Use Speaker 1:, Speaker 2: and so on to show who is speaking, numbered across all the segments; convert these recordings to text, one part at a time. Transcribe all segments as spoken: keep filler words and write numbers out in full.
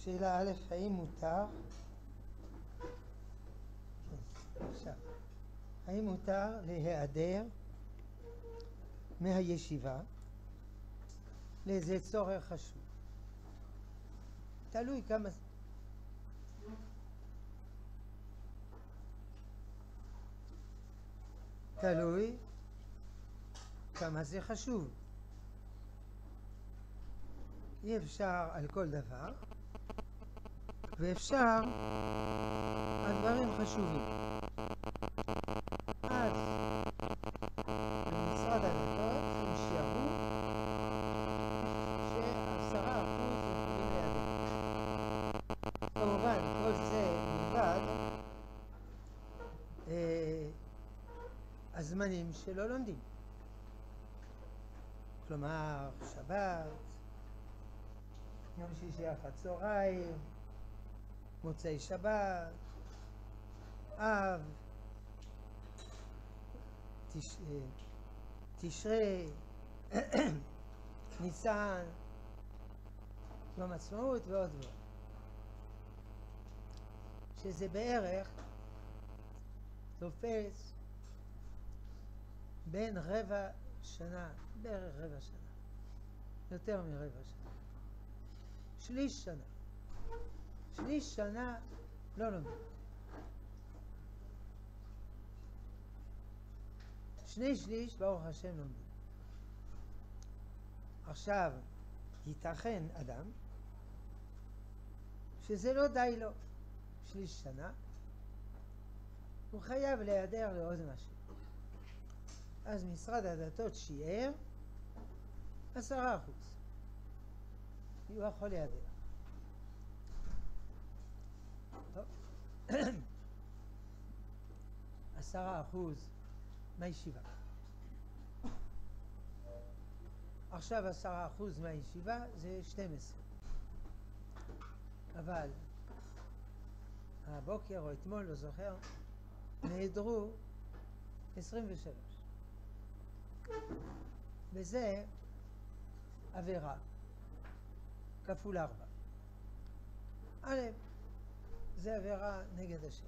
Speaker 1: שאלה א', האם מותר? כן, עכשיו. האם מותר להיעדר מהישיבה לאיזה צורך חשוב? תלוי כמה... תלוי כמה זה חשוב. אי אפשר על כל דבר, ואפשר על דברים חשובים. אז במשרד הדתות הם שיערו שעשרה אחוז יכולים להיעדר. כמובן, כל זה מלבד אה, הזמנים שלא לומדים. כלומר, שבת, יום שישי אחר צהריים, מוצאי שבת, אב, תש... תשרי, ניסן, יום עצמאות ועוד ועוד. שזה בערך תופס בין רבע שנה, בערך רבע שנה, יותר מרבע שנה, שליש שנה. שליש שנה לא לומדים. שני שליש ברוך השם לומדים. עכשיו, ייתכן אדם שזה לא די לו. שליש שנה הוא חייב להיעדר לעוד משהו. אז משרד הדתות שיער עשרה אחוז. הוא יכול להיעדר. טוב. עשרה אחוז מהישיבה. עכשיו עשרה אחוז מהישיבה זה שתים עשרה. אבל הבוקר או אתמול, לא זוכר, נעדרו עשרים ושלוש. וזה עבירה כפול ארבע. א', זה עבירה נגד השם.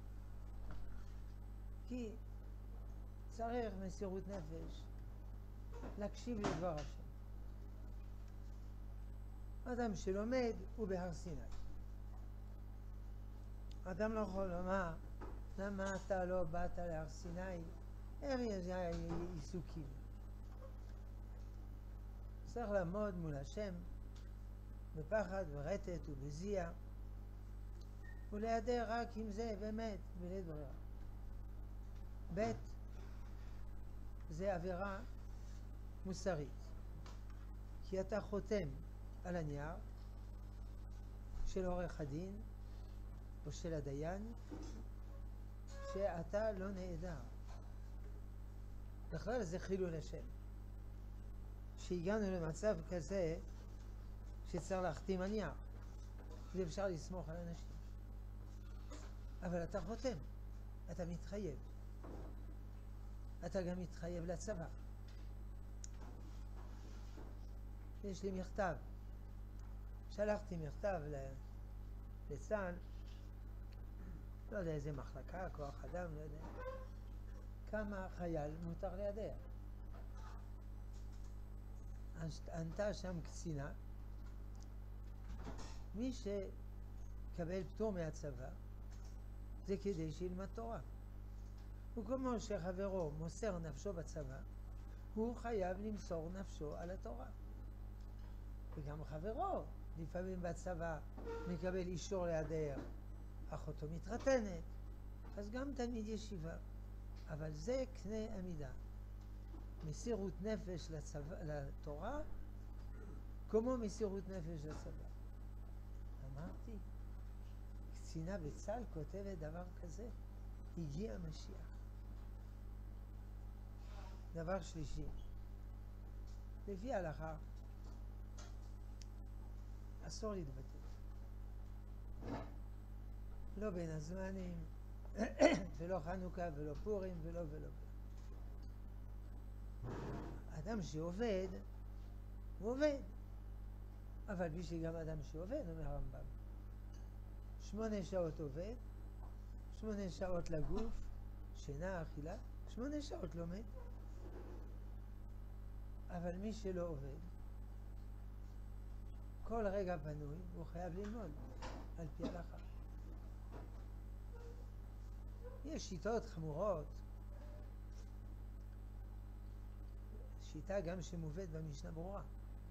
Speaker 1: כי צריך מסירות נפש להקשיב לדבר השם. אדם שלומד הוא בהר סיני. אדם לא יכול לומר, למה אתה לא באת להר סיני? איך יש עיסוקים? צריך לעמוד מול השם בפחד ורטט ובזיע, ולהיעדר רק עם זה באמת בלית ברירה. ב', זה עבירה מוסרית, כי אתה חותם על הנייר של עורך הדין או של הדיין שאתה לא נעדר. בכלל זה חילול השם. שהגענו למצב כזה שצריך להחתים על נייר, ואפשר לסמוך על אנשים. אבל אתה חותם, אתה מתחייב. אתה גם מתחייב לצבא. יש לי מכתב. שלחתי מכתב לצה"ל, לא יודע איזה מחלקה, כוח אדם, לא יודע. כמה חייל מותר להיעדר. ענתה שם קצינה, מי שקבל פטור מהצבא זה כדי שילמד תורה. וכמו שחברו מוסר נפשו בצבא, הוא חייב למסור נפשו על התורה. וגם חברו לפעמים בצבא מקבל אישור להיעדר, אחותו מתחתנת, אז גם תלמיד ישיבה. אבל זה קנה המידה. מסירות נפש לצבא, לתורה, כמו מסירות נפש לצבא. אמרתי, קצינה בצה"ל כותבת דבר כזה, הגיע המשיח. דבר שלישי, לפי ההלכה, אסור להתבטא. לא בין הזמנים, ולא חנוכה, ולא פורים, ולא ולא. אדם שעובד, הוא עובד. אבל בשביל גם אדם שעובד, אומר הרמב"ם, שמונה שעות עובד, שמונה שעות לגוף, שינה, אכילה, שמונה שעות לומד. אבל מי שלא עובד, כל רגע פנוי, הוא חייב ללמוד, על פי הלכה. יש שיטות חמורות, שיטה גם שמובאת במשנה ברורה.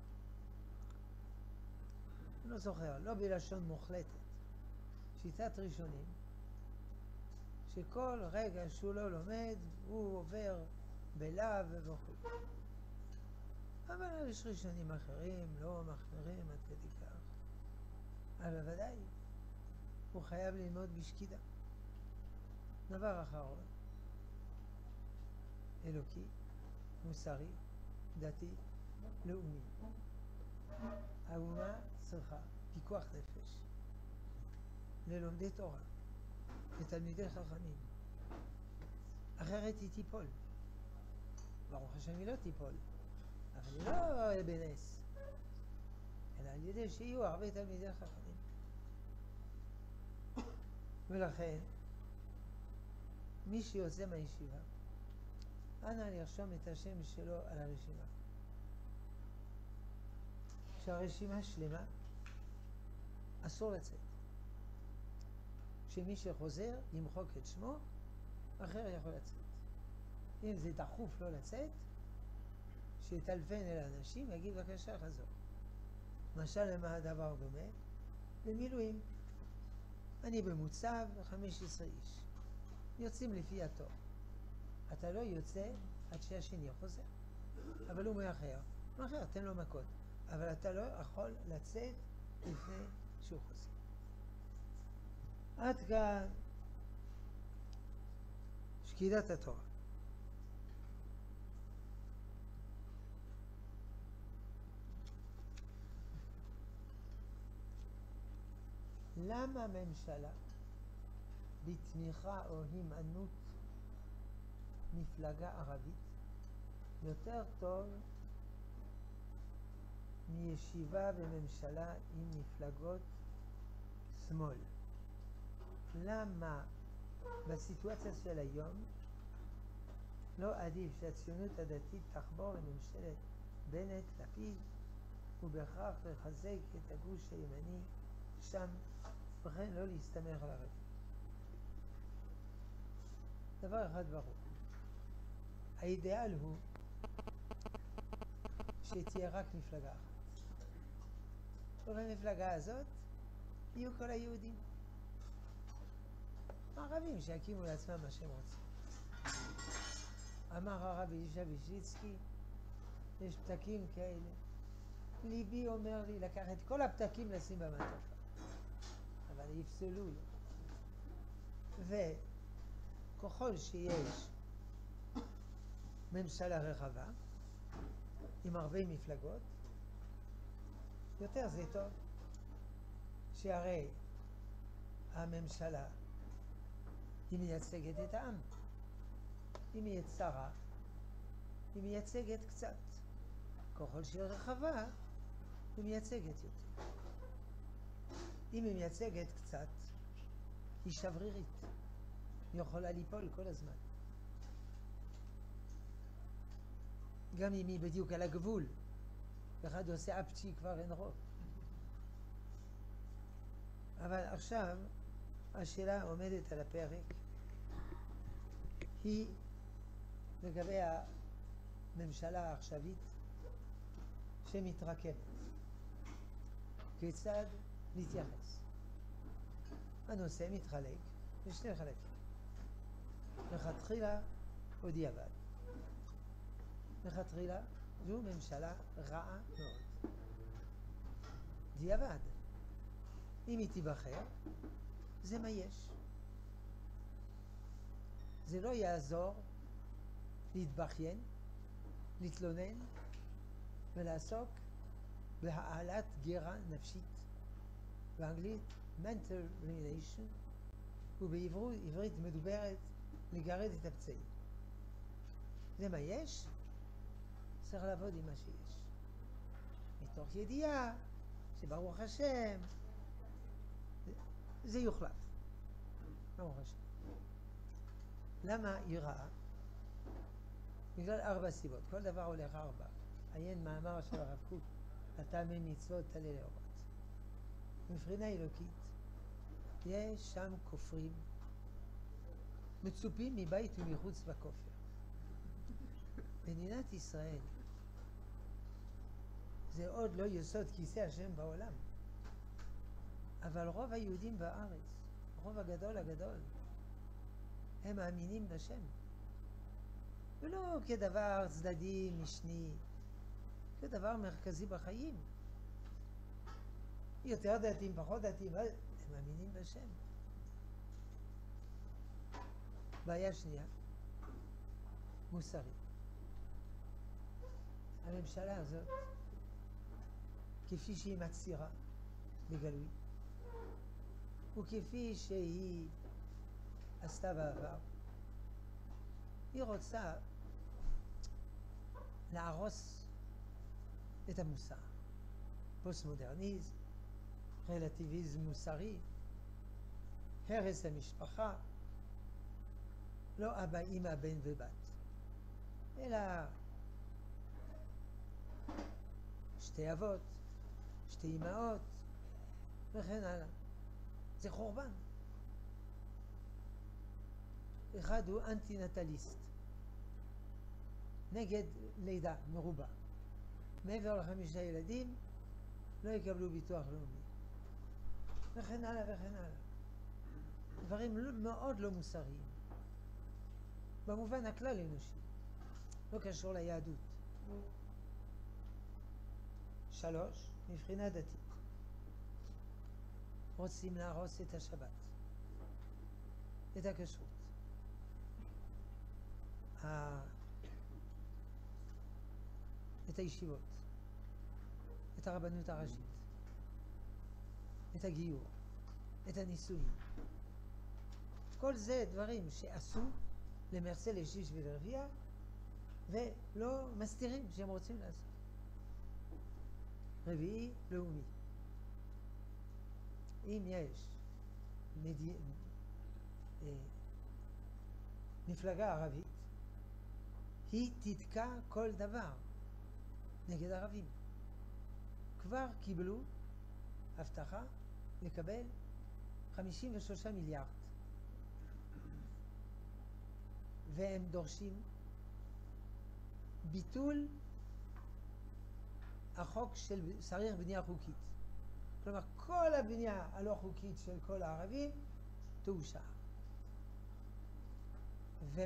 Speaker 1: אני לא זוכר, לא בלשון מוחלטת. שיטת ראשונים, שכל רגע שהוא לא לומד, הוא עובר בלאו וכו'. אבל יש ראשונים אחרים, לא מחמירים עד כדי כך. אבל בוודאי, הוא חייב ללמוד בשקידה. דבר אחרון, אלוקי, מוסרי, דתי, לאומי. האומה צריכה פיקוח נפש ללומדי תורה, לתלמידי חכמים. אחרת היא תיפול. ברוך השם היא לא תיפול, אבל היא לא בנס, אלא על ידי שיהיו הרבה תלמידי חכמים. ולכן, מי שיוצא מהישיבה, אנא לרשום את השם שלו על הרשימה. כשהרשימה שלמה, אסור לצאת. כשמי שחוזר, ימחוק את שמו, אחר יכול לצאת. אם זה דחוף לא לצאת, שיטלפן אל האנשים, יגיד בבקשה חזור. משל למה הדבר דומה? במילואים. אני במוצב חמש עשרה איש. יוצאים לפי התור. אתה לא יוצא עד שהשני חוזר. אבל הוא מאחר. מאחר, תן לו מכות. אבל אתה לא יכול לצאת לפני שהוא חוזר. עד כאן שקידת התורה. למה ממשלה בתמיכה או הימנעות מפלגה ערבית יותר טוב מישיבה בממשלה עם מפלגות שמאל? למה בסיטואציה של היום לא עדיף שהציונות הדתית תחבור לממשלת בנט, לפיד, ובכך לחזק את הגוש הימני שם, וכן לא להסתמך על הרבים? דבר אחד ברור, האידיאל הוא שתהיה רק מפלגה אחת, ובמפלגה הזאת יהיו כל היהודים. הערבים שיקימו לעצמם מה שהם רוצים. אמר הרב אלישע ויז'ניצקי, יש פתקים כאלה. ליבי אומר לי לקחת את כל הפתקים לשים במעטפה, אבל יפסלו לו. וככל שיש ממשלה רחבה עם הרבה מפלגות, יותר זה טוב. שהרי הממשלה היא מייצגת את העם. היא מייצרה, היא מייצגת קצת. ככל שהיא רחבה, היא מייצגת יותר. אם היא מייצגת קצת, היא שברירית. היא יכולה ליפול כל הזמן. גם אם היא בדיוק על הגבול. אחד עושה אפצ'י, כבר אין רוב. אבל עכשיו, השאלה עומדת על הפרק, היא לגבי הממשלה העכשווית שמתרקמת. כיצד להתייחס? הנושא מתחלק לשני חלקים. לכתחילה או דיעבד. לכתחילה זו ממשלה רעה מאוד. דיעבד. אם היא תיבחר, זה מה יש. זה לא יעזור להתבכיין, להתלונן ולעסוק בהעלת גרה נפשית. באנגלית mental ruination, ובעברית מדוברת לגרד את הפצעים. זה מה יש? צריך לעבוד עם מה שיש. מתוך ידיעה שברוך השם זה יוחלף. ברוך השם. למה יראה? בגלל ארבע סיבות. כל דבר הולך ארבע. עיין מאמר של הרב קוק, הטעמי מצוות תלה לאורות. מבחינה אלוקית, יש שם כופרים, מצופים מבית ומחוץ בכופר. מדינת ישראל זה עוד לא יסוד כיסא השם בעולם, אבל רוב היהודים בארץ, רוב הגדול הגדול, הם מאמינים בשם, ולא כדבר צדדי משני, כדבר מרכזי בחיים. יותר דתיים, פחות דתיים, הם מאמינים בשם. בעיה שנייה, מוסרי. הממשלה הזאת, כפי שהיא מצהירה בגלוי, וכפי שהיא עשתה בעבר, היא רוצה להרוס את המוסר. פוסט-מודרניזם, רלטיביזם מוסרי, הרס המשפחה, לא אבא, אמא, בן ובת, אלא שתי אבות, שתי אמהות, וכן הלאה. זה חורבן. אחד הוא אנטי-נטליסט, נגד לידה מרובה. מעבר לחמישה ילדים לא יקבלו ביטוח לאומי, וכן הלאה וכן הלאה. דברים מאוד לא מוסריים במובן הכלל אנושי, לא קשור ליהדות. שלוש, מבחינה דתית, רוצים להרוס את השבת, את הכשרות, את הישיבות, את הרבנות הראשית, את הגיור, את הנישואים. כל זה דברים שעשו למרצה לשיש ולרביע, ולא מסתירים שהם רוצים לעשות. רביעי, לאומי. אם יש מדי... אה, מפלגה ערבית, היא תתקע כל דבר נגד ערבים. כבר קיבלו הבטחה לקבל חמישים ושלושה מיליארד, והם דורשים ביטול החוק של צריך בנייה חוקית. כלומר, כל הבנייה הלא חוקית של כל הערבים תאושר. ו...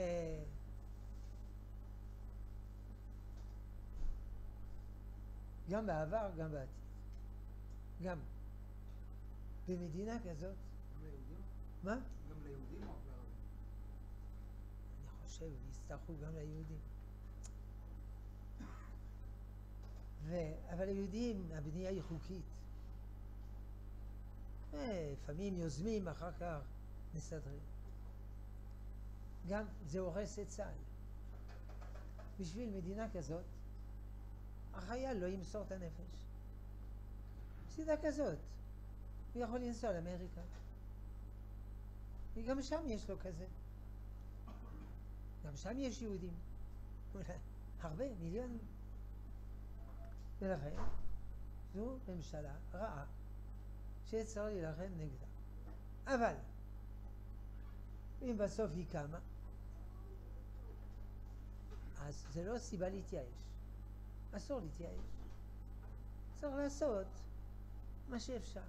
Speaker 1: גם בעבר, גם בעתיד. גם במדינה כזאת...
Speaker 2: גם ליהודים?
Speaker 1: מה?
Speaker 2: גם ליהודים או לערבים?
Speaker 1: אני חושב, יצטרכו גם ליהודים. ו... אבל ליהודים הבנייה היא חוקית. לפעמים יוזמים, אחר כך מסדרים. גם זה הורס את צה"ל. בשביל מדינה כזאת, החייל לא ימסור את הנפש. סידה כזאת. הוא יכול לנסוע לאמריקה. וגם שם יש לו כזה. גם שם יש יהודים. הרבה, מיליונים. ולכן, זו ממשלה רעה שצריך להילחם נגדה. אבל, אם בסוף היא קמה, אז זה לא סיבה להתייאש. אסור להתייאש. צריך לעשות מה שאפשר.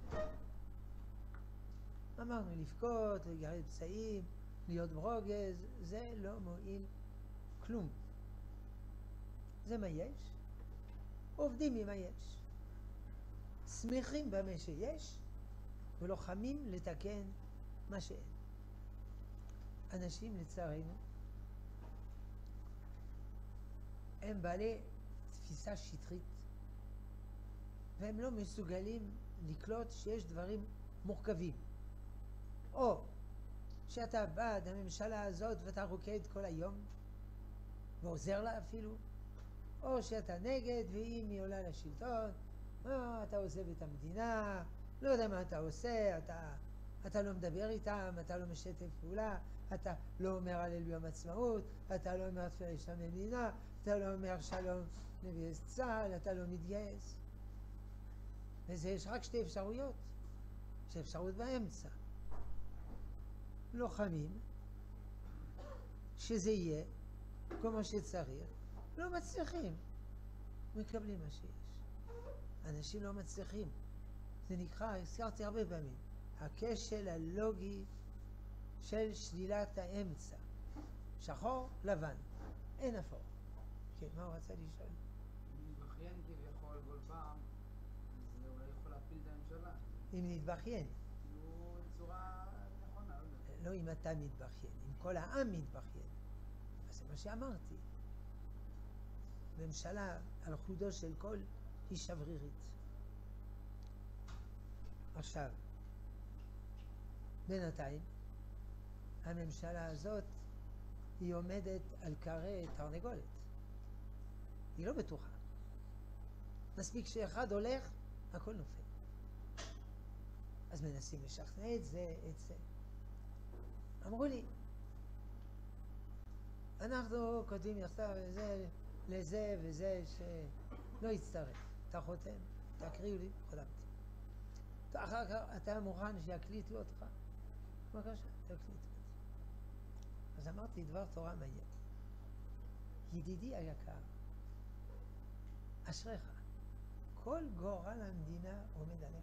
Speaker 1: אמרנו, לבכות, לגרד פצעים, להיות ברוגז, זה לא מועיל כלום. זה מה יש, עובדים עם מה יש. שמחים במה שיש, ולוחמים לתקן מה שאין. אנשים, לצערנו, הם בעלי תפיסה שטחית, והם לא מסוגלים לקלוט שיש דברים מורכבים. או שאתה בעד הממשלה הזאת ואתה רוקד כל היום, ועוזר לה אפילו, או שאתה נגד, ואם היא עולה לשלטון, אה, אתה עוזב את המדינה, לא יודע מה אתה עושה, אתה אתה לא מדבר איתם, אתה לא משתף פעולה, אתה לא אומר הלל ביום עצמאות, אתה לא אומר תפילה לשלום המדינה, אתה לא אומר שלום לגייס צה"ל, אתה לא מתגייס. וזה יש רק שתי אפשרויות, יש אפשרות באמצע. לוחמים, שזה יהיה כמו שצריך, לא מצליחים, מקבלים מה שיש. אנשים לא מצליחים. זה נקרא, הזכרתי הרבה פעמים, הכשל הלוגי של שלילת האמצע. שחור, לבן, אין אפור. כן, מה הוא רצה לשאול?
Speaker 2: אם נתבכיין כביכול כל פעם, אז זה אולי יכול להפיל את הממשלה.
Speaker 1: אם נתבכיין.
Speaker 2: כאילו בצורה נכונה, לא יודע.
Speaker 1: לא אם אתה מתבכיין, אם כל העם מתבכיין. אז זה מה שאמרתי. ממשלה על חודו של כל היא שברירית. עכשיו, בינתיים, הממשלה הזאת היא עומדת על קרי תרנגולת. היא לא בטוחה. מספיק שאחד הולך, הכל נופל. אז מנסים לשכנע את זה, את זה. אמרו לי, אנחנו כותבים מכתב לזה, לזה וזה שלא יצטרף. אתה חותם, תקריאו לי, חותמתי. אחר כך אתה מוכן שיקליטו אותך? בבקשה, תקליטו אותי. אז אמרתי דבר תורה מעניין. ידידי היקר, אשריך, כל גורל המדינה עומד עליך.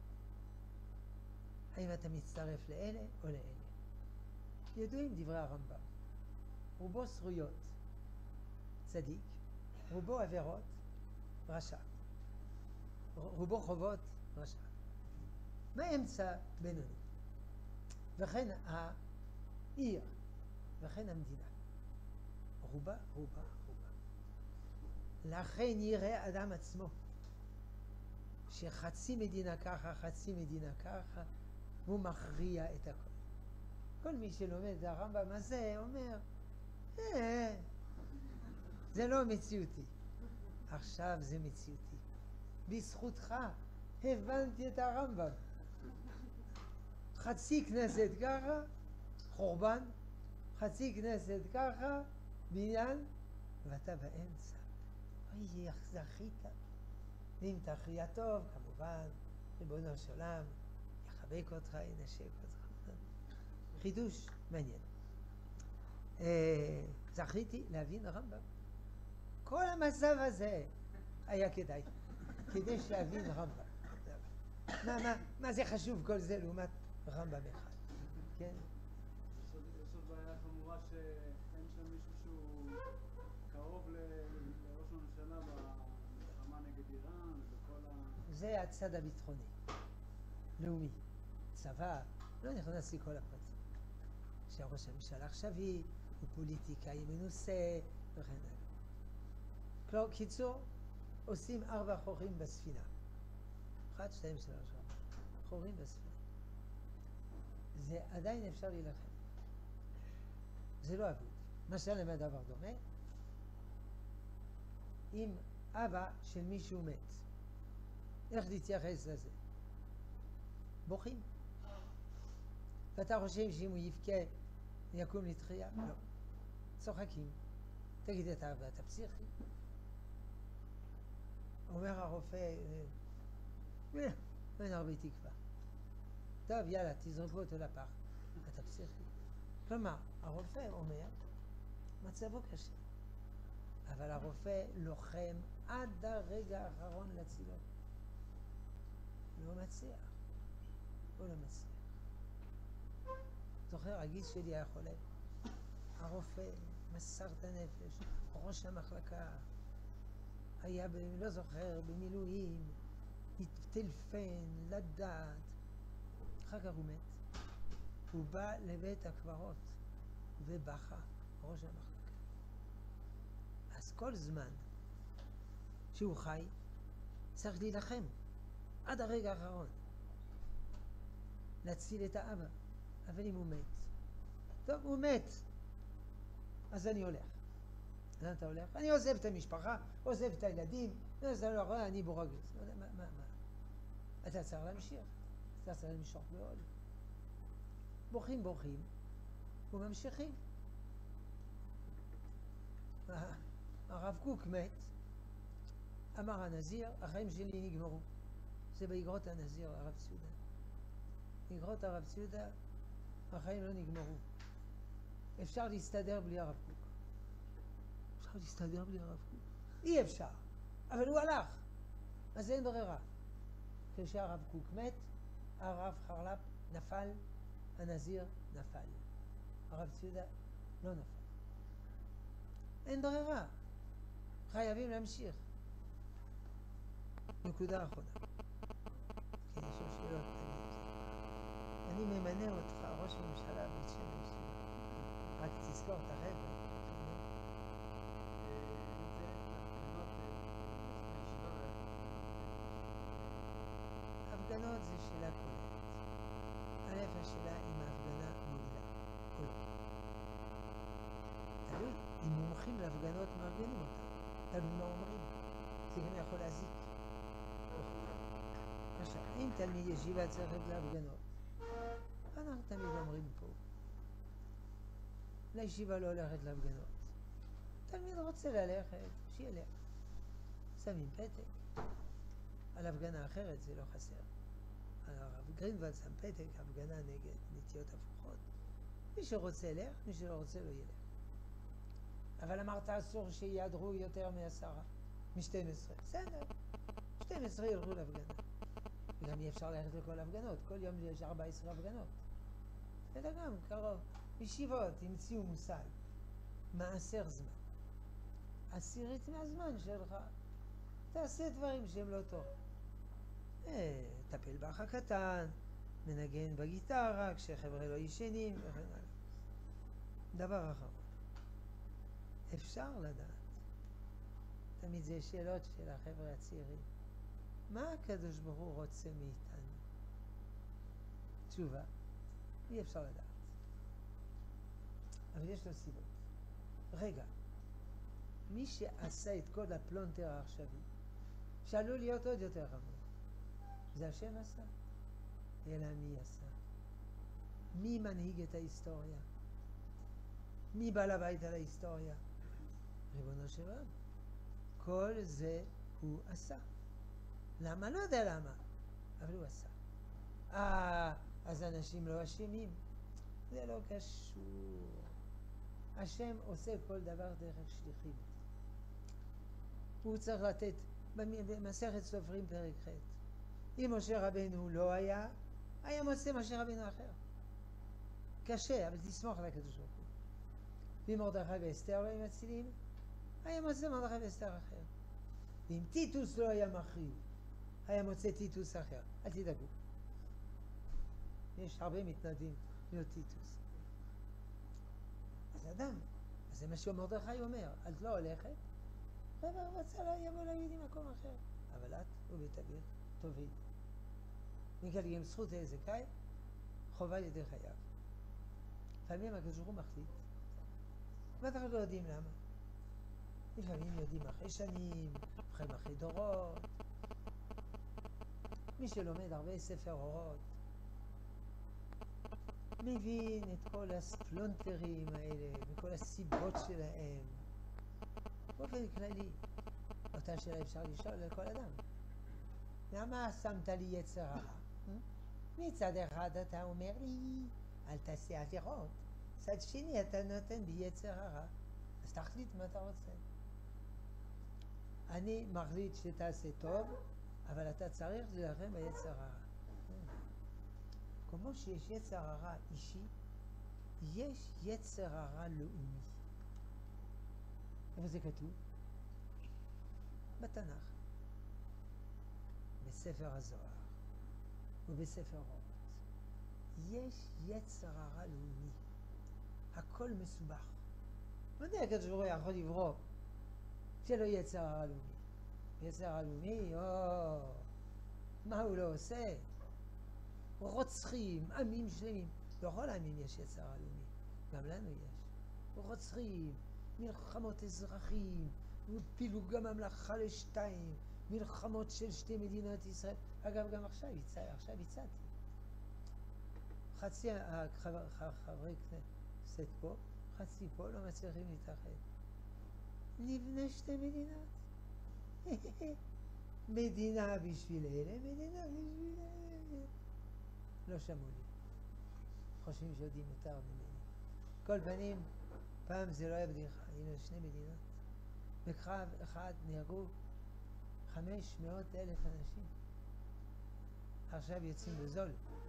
Speaker 1: האם אתה מצטרף לאלה או לאלה? ידועים דברי הרמב"ם. רובו זכויות, צדיק, רובו עבירות, רשע. רובו חובות, רשע. מה אמצע בינוני? וכן העיר, וכן המדינה. רובה, רובה, רובה. לכן יראה אדם עצמו, שחצי מדינה ככה, חצי מדינה ככה, והוא מכריע את הכל. כל מי שלומד את הרמב"ם הזה אומר, אה, זה לא מציאותי. עכשיו זה מציאותי. בזכותך הבנתי את הרמב"ם. חצי כנסת ככה, חורבן, חצי כנסת ככה, בניין, ואתה באמצע. אוי, איך זכית. ואם תכריע טוב, כמובן, ריבונו של עולם, יחבק אותך, ינשק אותך. חידוש מעניין. אה, זכיתי להבין הרמב"ם. כל המצב הזה היה כדאי, כדי להבין רמב"ם. מה, מה, מה זה חשוב כל זה לעומת רמב"ם אחד? כן?
Speaker 3: יש עוד בעיה חמורה שאין שם מישהו שהוא קרוב לראש הממשלה במלחמה נגד איראן ובכל ה...
Speaker 1: זה הצד הביטחוני, לאומי, צבא, לא נכנס לי כל הפרטים. שהראש הממשלה עכשווי, הוא פוליטיקאי מנוסה, וכן הלאה. כלומר, קיצור, עושים ארבע חורים בספינה. אחד, שתיים, שלוש, ארבע. חורים בספינה. זה עדיין אפשר להילחם. זה לא אבוד. משל למה דבר דומה? אם אבא של מישהו מת, איך להתייחס לזה? בוכים. ואתה חושב שאם הוא יבכה, יקום לתחייה? לא. צוחקים. תגיד את האבא, אתה פסיכי? אומר הרופא, אין הרבה תקווה. טוב, יאללה, תזרקו אותו לפח. אתה פסיכי. כלומר, הרופא אומר, מצבו קשה. אבל הרופא לוחם עד הרגע האחרון להצילו. לא מצליח. הוא לא מצליח. זוכר, הגיס שלי היה חולה. הרופא מסר את הנפש, ראש המחלקה. היה, ב, לא זוכר, במילואים, טלפן, לדעת. אחר כך הוא מת. הוא בא לבית הקברות ובכה, ראש המחלקה. אז כל זמן שהוא חי, צריך להילחם עד הרגע האחרון. להציל את האבא. אבל אם הוא מת, טוב, הוא מת, אז אני הולך. לאן אתה הולך? אני עוזב את המשפחה, עוזב את הילדים, אני בורג. מה, מה, מה? אתה צריך להמשיך, אתה צריך למשוך בעול. בוכים בוכים וממשיכים. הרב קוק מת, אמר הנזיר, החיים שלי נגמרו. זה באגרות הנזיר, הרב ציודה. באגרות הרב ציודה, החיים לא נגמרו. אפשר להסתדר בלי הרב קוק. אפשר להסתדר בלי הרב קוק. אי אפשר. אבל הוא הלך. אז אין ברירה. כשהרב קוק מת, הרב חרל"פ נפל, הנזיר נפל. הרב ציודה לא נפל. אין ברירה. חייבים להמשיך. נקודה אחרונה. כן, יש עוד שאלות. אני ממנה אותך ראש הממשלה בית שמש. רק תזכור את החבר'ה. הפגנות זה שאלה כוללת. א', השאלה אם ההפגנה מועילה או לא. תלוי, אם מומחים להפגנות מארגנים אותם. תלוי מה אומרים. זה גם יכול להזיק. עכשיו, אם תלמיד ישיבה צריך ללכת להפגנות, אנחנו תמיד אומרים פה, לישיבה לא הולכת להפגנות. תלמיד רוצה ללכת, שילך. שמים פתק. על הפגנה אחרת זה לא חסר. הרב גרינוולד שם פתק, הפגנה נגד נטיות הפוכות. מי שרוצה ילך, מי שלא רוצה לא ילך. אבל אמרת אסור שיעדרו יותר מעשרה, משתים עשרה. בסדר, שתים עשרה ילכו להפגנה. וגם אי אפשר ללכת לכל הפגנות, כל יום יש ארבע עשרה הפגנות. אלא גם קרוב, ישיבות המציאו מושג, מעשר זמן. עשירית מהזמן שלך, תעשה דברים שהם לא טוב. אה, טפל באח הקטן, מנגן בגיטרה, כשחבר'ה לא ישנים, וכן הלאה. דבר אחרון, אפשר לדעת, תמיד זה שאלות של החבר'ה הצעירים, מה הקדוש ברוך הוא רוצה מאיתנו? תשובה, אי אפשר לדעת. אבל יש לו סיבות. רגע, מי שעשה את כל הפלונטר העכשווי, שעלול להיות עוד יותר חמור, זה השם עשה? אלא מי עשה? מי מנהיג את ההיסטוריה? מי בעל הבית על ההיסטוריה? ריבונו של עולם. כל זה הוא עשה. למה? לא יודע למה, אבל הוא עשה. אה, אז אנשים לא אשמים? זה לא קשור. השם עושה כל דבר דרך שליחים. הוא צריך לתת, במסכת סופרים פרק ח', אם משה רבנו לא היה, היה מוצא משה רבנו אחר. קשה, אבל תסמוך על הקדוש ברוך הוא. ואם מרדכי ואסתר לא היו מצילים, היה מוצא מרדכי ואסתר אחר. ואם טיטוס לא היה מחריב, היה מוצא טיטוס אחר. אל תדאגו. יש הרבה מתנדבים להיות טיטוס. אז אדם, אז זה מה שמרדכי אומר, את לא הולכת, רב רצה לה יבוא להגיד עם מקום אחר. אבל את ובית אביר טובים. מגלגלים זכות הזכאי, חובה ידי חייו. לפעמים הקדוש ברוך הוא מחליט, ואנחנו לא יודעים למה. לפעמים יודעים אחרי שנים, אחרי אחרי דורות. מי שלומד הרבה ספר אורות, מבין את כל הספלונטרים האלה, וכל הסיבות שלהם. באופן כללי, אותה שאלה אפשר לשאול לכל אדם. למה שמת לי יצר הרע? מצד אחד אתה אומר לי, אל תעשה עבירות. מצד שני אתה נותן בי יצר הרע. אז תחליט מה אתה רוצה. אני מחליט שתעשה טוב, אבל אתה צריך להילחם ביצר הרע. כמו שיש יצר הרע אישי, יש יצר הרע לאומי. איפה זה כתוב? בתנ"ך, בספר הזוהר ובספר אורות. יש יצר הרע לאומי. הכל מסובך. לא יודע, הקדוש ברוך הוא יכול לברוא שלא יצר הרע לאומי. יצר הרע לאומי, או, מה הוא לא עושה? רוצחים, עמים שלמים. לכל העמים יש יצר הרע לאומי. גם לנו יש. רוצחים, מלחמות אזרחים, פילוג הממלכה לשתיים, מלחמות של שתי מדינות ישראל. אגב, גם עכשיו, עכשיו הצעתי. חצי החברי כנסת פה, חצי פה, לא מצליחים להתאחד. נבנה שתי מדינות. מדינה בשביל אלה, מדינה בשביל אלה. לא שמעו לי. חושבים שיודעים יותר ממני. כל פנים, פעם זה לא היה בדיחה, היינו שני מדינות. בקרב אחד נהרגו חמש מאות אלף אנשים. עכשיו יוצאים בזול.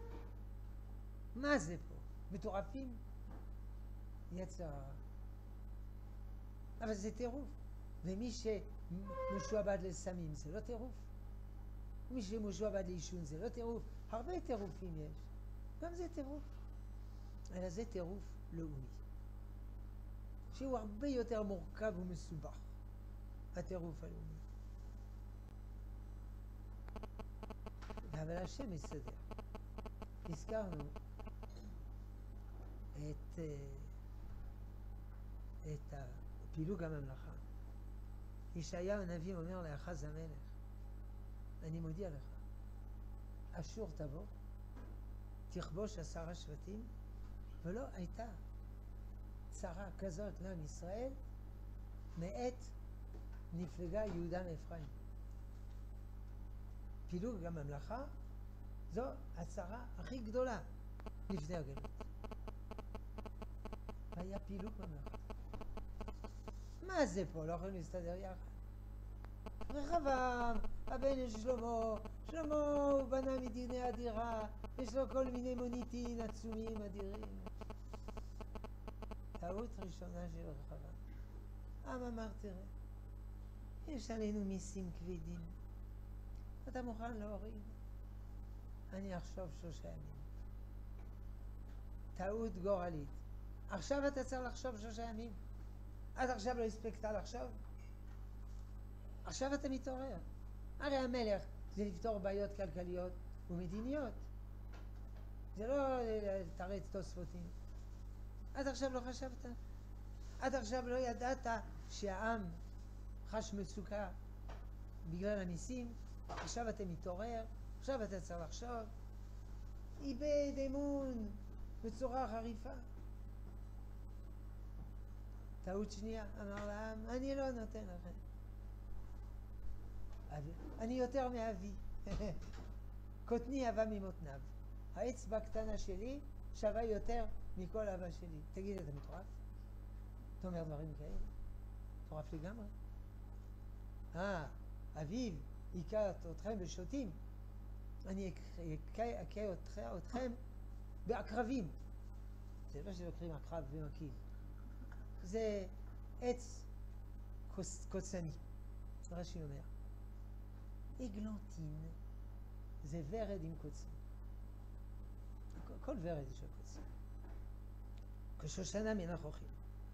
Speaker 1: מה זה פה? מטורפים? יצר הרע. אבל זה טירוף. ומי שמשועבד לסמים זה לא טירוף. מי שמשועבד לעישון זה לא טירוף. הרבה טירופים יש. גם זה טירוף. אלא זה טירוף לאומי. שהוא הרבה יותר מורכב ומסובך. הטירוף הלאומי. אבל השם מסתדר. הזכרנו את, את פילוג הממלכה. ישעיהו הנביא אומר לאחז המלך, אני מודיע לך, אשור תבוא, תכבוש עשרה שבטים, ולא הייתה צרה כזאת לעם ישראל מעת נפלגה יהודה מאפרים. פילוג הממלכה זו הצרה הכי גדולה לפני הגלות. היה פילוג ממלכה. מה זה פה? לא יכולים להסתדר יחד. רחבעם, הבן של שלמה, שלמה הוא בנה מדיני אדירה, יש לו כל מיני מוניטין עצומים אדירים. טעות ראשונה של רחבעם. העם אמר, תראה, יש עלינו מיסים כבדים. אתה מוכן להוריד? אני אחשוב שלושה ימים. טעות גורלית. עכשיו אתה צריך לחשוב שלושה ימים. עד עכשיו לא הספקת לחשוב? עכשיו אתה מתעורר. הרי המלך זה לפתור בעיות כלכליות ומדיניות. זה לא לתרץ תוספותים. עד עכשיו לא חשבת. עד עכשיו לא ידעת שהעם חש מצוקה בגלל המיסים. עכשיו אתה מתעורר. עכשיו אתה צריך לחשוב. איבד אמון בצורה חריפה. טעות שנייה, אמר לעם, אני לא נותן לכם. אני יותר מאבי. קוטני אהבה ממותניו. האצבע הקטנה שלי שווה יותר מכל אהבה שלי. תגיד, אתה מטורף? אתה אומר דברים כאלה? מטורף לגמרי. אה, אביו היכה אתכם בשוטים. אני אכה אתכם בעקרבים. זה לא שלוקחים עקרב ומקיל. זה עץ קוצני. רש"י אומר. אגלונטין זה ורד עם קוצים. כל ורד יש לו קוצים. כשושנה מן החוכים.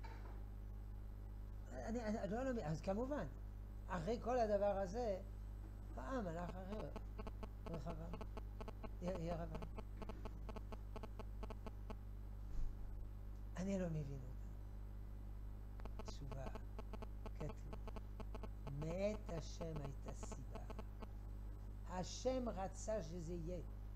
Speaker 1: אני, אני לא יודע, אז כמובן, אחרי כל הדבר הזה, העם הלך אחר. רחבעם. ירבעם. אני לא מבין אותה. תשובה, כתוב. מאת השם הייתה סיבה. השם רצה שזה יהיה.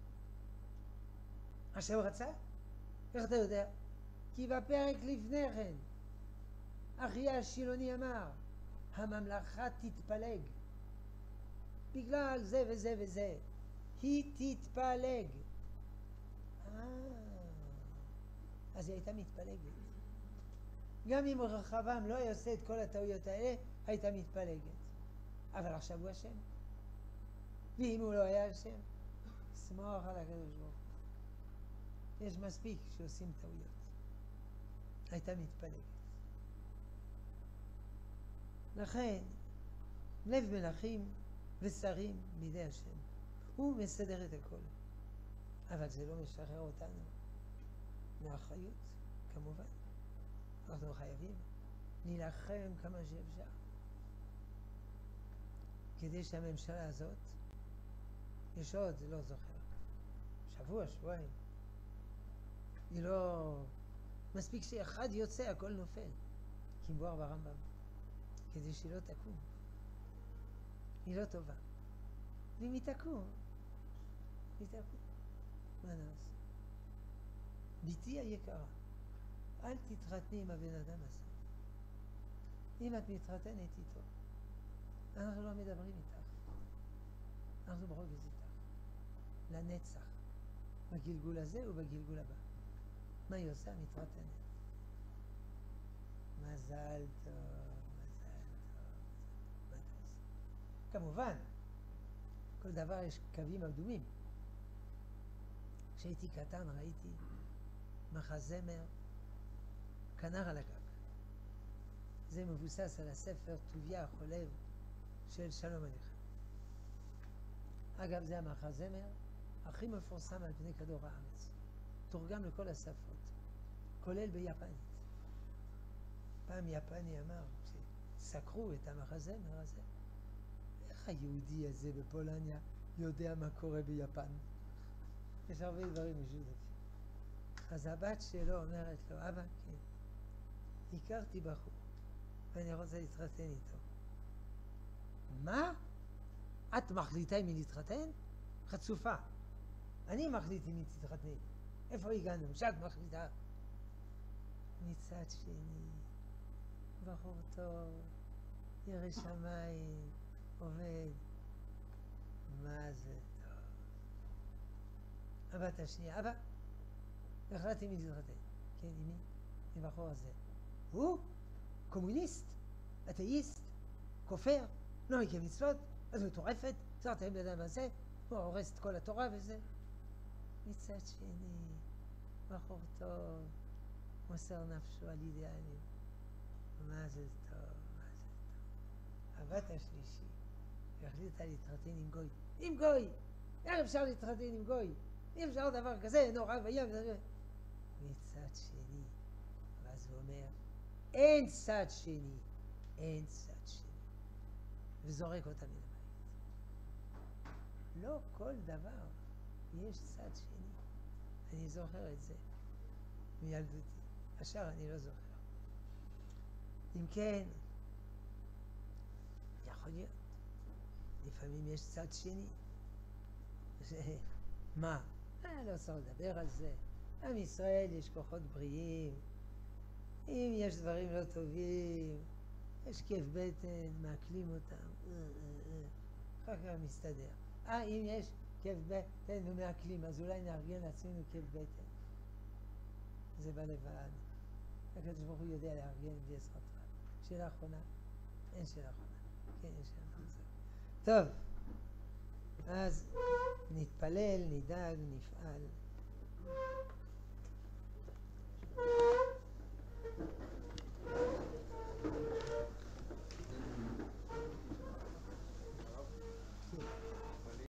Speaker 1: השם רצה? איך אתה יודע? כי בפרק לפני כן, אחיה השילוני אמר, הממלכה תתפלג. בגלל זה וזה וזה. היא תתפלג. אה, אז היא הייתה מתפלגת. גם אם רחבעם לא היה עושה את כל הטעויות האלה, הייתה מתפלגת. אבל עכשיו הוא השם. ואם הוא לא היה השם, סמוך על הקדוש ברוך הוא. יש מספיק שעושים טעויות. הייתה מתפלגת. לכן, לב מלכים ושרים בידי השם. הוא מסדר את הכל. אבל זה לא משחרר אותנו מהאחריות, כמובן. אנחנו חייבים להילחם כמה שאפשר. כדי שהממשלה הזאת, יש עוד, לא זוכר, שבוע, שבועיים, היא לא... מספיק שאחד יוצא, הכל נופל. כמבואר ברמב"ם. כדי שהיא לא תקום. היא לא טובה. ואם היא תקום, היא תקום. מה נעשה? ביתי היקרה, אל תתחתני עם הבן אדם הזה. אם את מתחתנת איתו, אנחנו לא מדברים איתך. אנחנו ברוגז איתך. לנצח. בגלגול הזה ובגלגול הבא. מה היא עושה? מתחתנת. מזל טוב, מזל טוב. מה אתה עושה? כמובן, כל דבר יש קווים אדומים. כשהייתי קטן ראיתי מחזמר כנר על הגג. זה מבוסס על הספר טוביה החולב של שלום עליכם. אגב, זה המחזמר הכי מפורסם על פני כדור הארץ. תורגם לכל השפות, כולל ביפנית. פעם יפני אמר, כשסקרו את המחזמר הזה, איך היהודי הזה בפולניה יודע מה קורה ביפן? יש הרבה דברים משותפים. אז הבת שלו אומרת לו, אבא, כן, הכרתי בחור, ואני רוצה להתחתן איתו. מה? את מחליטה אם היא להתחתן? חצופה. אני מחליט אם היא תתחתן. איפה הגענו? שאת מחליטה. מצד שני, בחור טוב, ירא שמיים, עובד. מה זה טוב. הבת השנייה, אבא, החלטתי מי להתחתן. כן, עם מי? עם בחור הזה. הוא? קומוניסט? אתאיסט? כופר? לא מקיים מצוות? אז הוא מטורפת? צריך להם בן אדם הזה? הוא הורס את כל התורה וזה? מצד שני, בחור טוב, מוסר נפשו על אידיאלים. מה זה טוב, מה זה טוב. הבת השלישי החליטה להתחתן עם גוי. עם גוי! איך אפשר להתחתן עם גוי? אי אפשר דבר כזה, נורא וים וזה. מצד שני, ואז הוא אומר, אין צד שני, אין צד שני. וזורק אותה מן הבית. לא כל דבר יש צד שני. אני זוכר את זה מילדותי. השאר אני לא זוכר. אם כן, יכול להיות. לפעמים יש צד שני. מה? אה, לא צריך לדבר על זה. עם ישראל יש כוחות בריאים. אם יש דברים לא טובים, יש כיף בטן, מעכלים אותם. אחר כך מסתדר. אה, אם יש כיף בטן ומעכלים, אז אולי נארגן לעצמנו כיף בטן. זה בא לבד. הקדוש ברוך הוא יודע לארגן בלי עזרתך. שאלה אחרונה? אין שאלה אחרונה. כן, יש שאלה אחרונה. טוב, אז נתפלל, נדאג, נפעל.